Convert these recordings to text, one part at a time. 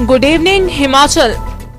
Good evening, Himachal.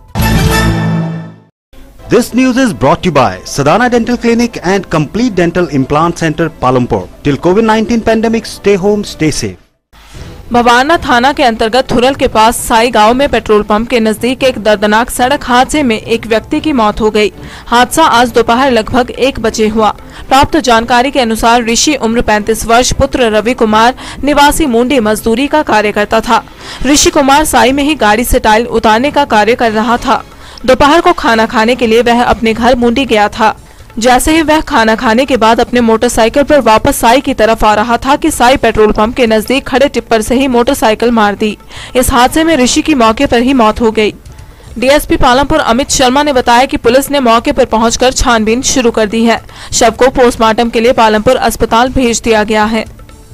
This news is brought to you by Sadhana Dental Clinic and Complete Dental Implant Center, Palampur. Till COVID-19 pandemic, stay home, stay safe. Bawana थाना के अंतर्गत थुरल के पास साई गांव में petrol pump के नजदीक एक दर्दनाक सड़क हादसे में एक व्यक्ति की मौत हो गई। हादसा आज दोपहर लगभग 1 बजे हुआ। प्राप्त जानकारी के अनुसार ऋषि उम्र 35 वर्ष पुत्र रवि कुमार निवासी मुंडी मजदूरी का कार्य करता था। ऋषि कुमार साई में ही गाड़ी से टाइल उतारने का कार्य कर रहा था। दोपहर को खाना खाने के लिए वह अपने घर मुंडी गया था। जैसे ही वह खाना खाने के बाद अपने मोटरसाइकिल पर वापस साई की तरफ आ रहा था कि साई पेट्रोल पंप के नजदीक खड़े टिप्पर से ही मोटरसाइकिल मार दी। इस हादसे में ऋषि की मौके पर ही मौत हो गई। डीएसपी पालमपुर अमित शर्मा ने बताया कि पुलिस ने मौके पर पहुंचकर छानबीन शुरू कर दी है। शव को पोस्टमार्टम के लिए पालमपुर अस्पताल भेज दिया गया है।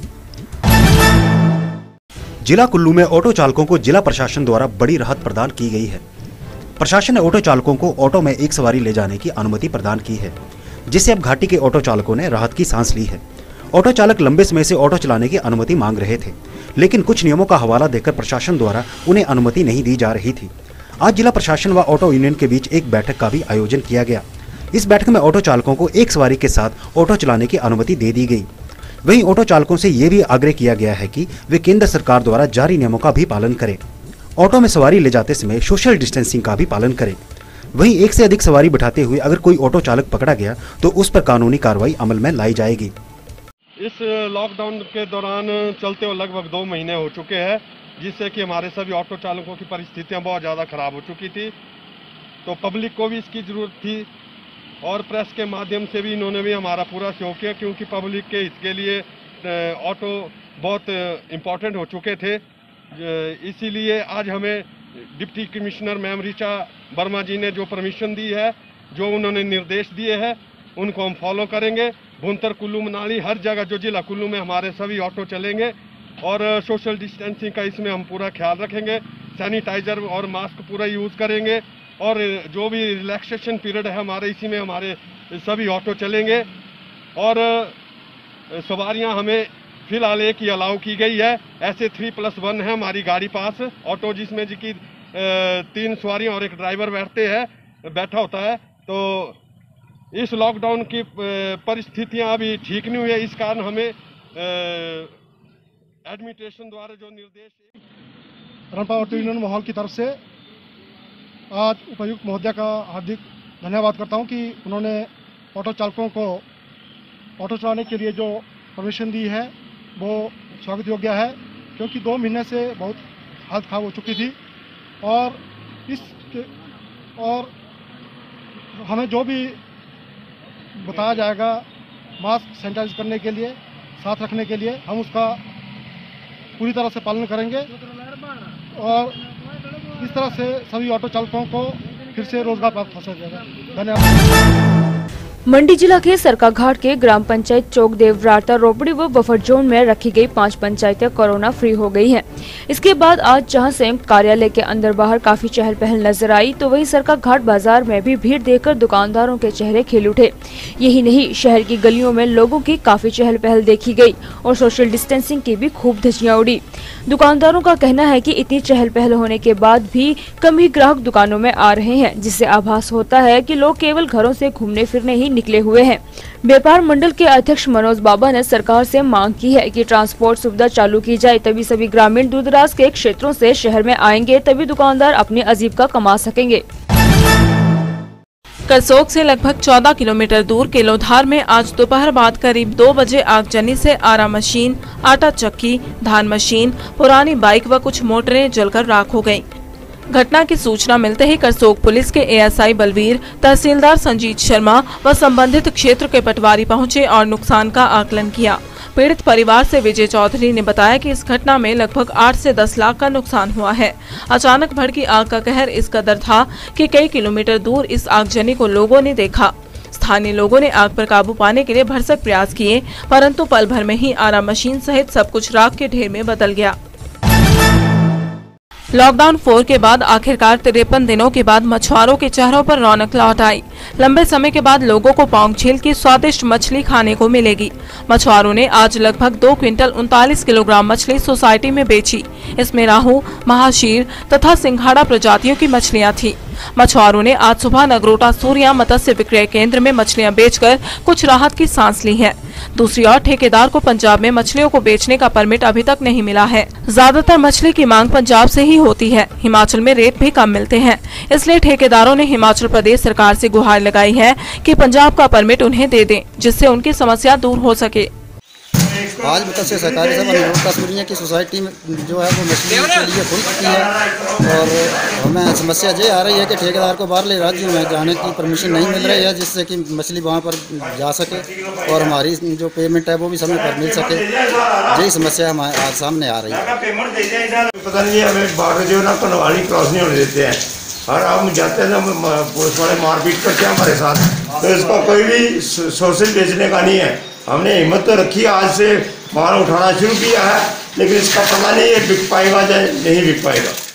जिला कुल्लू में ऑटो चालकों को जिला प्रशासन द्वारा बड़ी राहत प्रदान की गई है। प्रशासन ने ऑटो चालकों को ऑटो में एक सवारी ले जाने की अनुमति प्रदान की है, जिससे अब घाटी के ऑटो चालकों ने राहत की सांस ली है। ऑटो चालक लंबे समय से ऑटो चलाने की अनुमति मांग रहे थे, लेकिन कुछ नियमों का हवाला देकर प्रशासन द्वारा उन्हें अनुमति नहीं दी जा रही थी। आज जिला प्रशासन व ऑटो यूनियन के बीच एक बैठक का भी आयोजन किया गया। इस बैठक में ऑटो चालकों को एक सवारी के साथ ऑटो चलाने की अनुमति दे दी गई। वहीं ऑटो चालकों से ये भी आग्रह किया गया है कि वे केंद्र सरकार द्वारा जारी नियमों का भी पालन करें। ऑटो में सवारी ले जाते समय सोशल डिस्टेंसिंग का भी पालन करें। वहीं एक से अधिक सवारी बिठाते हुए अगर कोई ऑटो चालक पकड़ा गया तो उस पर कानूनी कार्रवाई अमल में लाई जाएगी। इस लॉकडाउन के दौरान चलते हुए लगभग 2 महीने हो चुके हैं, जिससे कि हमारे सभी ऑटो चालकों की परिस्थितियां बहुत ज़्यादा खराब हो चुकी थी। तो पब्लिक को भी इसकी ज़रूरत थी और प्रेस के माध्यम से भी इन्होंने भी हमारा पूरा सहयोग किया, क्योंकि पब्लिक के हित के लिए ऑटो बहुत इम्पोर्टेंट हो चुके थे। इसीलिए आज हमें deputy commissioner ma'am Richa Verma ji ने जो परमिशन दी है, जो उन्होंने निर्देश दिए हैं, उनको हम फॉलो करेंगे। भुंतर, कुल्लू, मनाली हर जगह जो जिला कुल्लू में हमारे सभी ऑटो चलेंगे और सोशल डिस्टेंसिंग का इसमें हम पूरा ख्याल रखेंगे। सैनिटाइजर और मास्क पूरा यूज़ करेंगे और जो भी रिलैक्सेशन पीरियड है हमारे, इसी में हमारे सभी ऑटो चलेंगे। और सवारियां हमें फिलहाल एक ही अलाउ की गई है। ऐसे 3+1 है हमारी गाड़ी पास ऑटो, जिसमें जी की 3 सवारियां और एक ड्राइवर बैठा होता है। तो इस लॉकडाउन की परिस्थितियां अभी ठीक नहीं हुई है, इस कारण हमें एडमिनिस्ट्रेशन द्वारा जो निर्देश रणपा ऑटो यूनियन माहौल की तरफ से आज उपायुक्त महोदय का हार्दिक धन्यवाद करता हूं कि उन्होंने ऑटो चालकों को ऑटो चलाने के लिए जो परमिशन दी है वो स्वागत योग्य है, क्योंकि 2 महीने से बहुत हालत खराब हो चुकी थी। और हमें जो भी बताया जाएगा मास्क सैनिटाइज करने के लिए, साथ रखने के लिए, हम उसका पूरी तरह से पालन करेंगे और इस तरह से सभी ऑटो चालकों को फिर से रोजगार प्राप्त हो सकेगा। धन्यवाद। मंडी जिला के सरकाघाट के ग्राम पंचायत चौक देवराता रोपड़ी व बफर जोन में रखी गई 5 पंचायतें कोरोना फ्री हो गई हैं। इसके बाद आज जहां संयुक्त कार्यालय के अंदर बाहर काफी चहल पहल नजर आई, तो वहीं सरकाघाट बाजार में भी भीड़ देखकर दुकानदारों के चेहरे खिल उठे। यही नहीं, शहर की गलियों में लोगों की काफी चहल पहल देखी गई और सोशल डिस्टेंसिंग की भी खूब धज्जियां उड़ी। दुकानदारों का कहना है कि इतनी चहल पहल होने के बाद भी कम ही ग्राहक दुकानों में आ रहे हैं, जिससे आभास होता है कि लोग केवल घरों से घूमने फिरने ही निकले हुए हैं। व्यापार मंडल के अध्यक्ष मनोज बाबा ने सरकार से मांग की है कि ट्रांसपोर्ट सुविधा चालू की जाए, तभी सभी ग्रामीण दूरदराज के क्षेत्रों से शहर में आएंगे, तभी दुकानदार अपनी आजीविका कमा सकेंगे। करसोग से लगभग 14 किलोमीटर दूर केलोधार में आज दोपहर बाद करीब 2 बजे आगजनी से आरा मशीन, आटा चक्की, धान मशीन, पुरानी बाइक व कुछ मोटरें जलकर राख हो गयीं। घटना की सूचना मिलते ही करसोग पुलिस के एएसआई बलवीर, तहसीलदार संजीत शर्मा व संबंधित क्षेत्र के पटवारी पहुंचे और नुकसान का आकलन किया। पीड़ित परिवार से विजय चौधरी ने बताया कि इस घटना में लगभग 8 से 10 लाख का नुकसान हुआ है। अचानक भड़की आग का कहर इस कदर था कि कई किलोमीटर दूर इस आगजनी को लोगों ने देखा। स्थानीय लोगों ने आग पर काबू पाने के लिए भरसक प्रयास किए, परंतु पल भर में ही आरा मशीन सहित सब कुछ राख के ढेर में बदल गया। लॉकडाउन 4 के बाद आखिरकार 53 दिनों के बाद मछुआरों के चेहरों पर रौनक लौट आई। लंबे समय के बाद लोगों को पौंग झील की स्वादिष्ट मछली खाने को मिलेगी। मछुआरों ने आज लगभग 2 क्विंटल 39 किलोग्राम मछली सोसाइटी में बेची। इसमें राहू, महाशीर तथा सिंघाड़ा प्रजातियों की मछलियां थी। मछुआरों ने आज सुबह नगरोटा सूर्या मत्स्य विक्रय केंद्र में मछलियां बेचकर कुछ राहत की सांस ली है। दूसरी ओर ठेकेदार को पंजाब में मछलियों को बेचने का परमिट अभी तक नहीं मिला है। ज्यादातर मछली की मांग पंजाब से ही होती है। हिमाचल में रेट भी कम मिलते हैं, इसलिए ठेकेदारों ने हिमाचल प्रदेश सरकार से गुहार लगाई है कि पंजाब का परमिट उन्हें दे दें, जिससे उनकी समस्या दूर हो सके। आज मत्स्य सहकारी सभा नगरोटा सूर्या की सोसाइटी में जो है वो मछली के लिए खुल चुकी है और हमें समस्या ये आ रही है कि ठेकेदार को बाहरले राज्यों में जाने की परमिशन नहीं मिल रही है, जिससे कि मछली वहाँ पर जा सके और हमारी जो पेमेंट है वो भी समय पर मिल सके। यही समस्या हमारे आज सामने आ रही है। पता नहीं हमें बाहर जो ना कनवाली क्रॉस नहीं होने देते हैं और हम जाते हैं ना पुलिस वाले मारपीट करते हैं हमारे साथ, तो इसका कोई भी सोर्सेज बेचने का नहीं है। हमने हिम्मत तो रखी, आज से माल उठाना शुरू किया है, लेकिन इसका पता नहीं है बिक पाएगा या नहीं बिक पाएगा।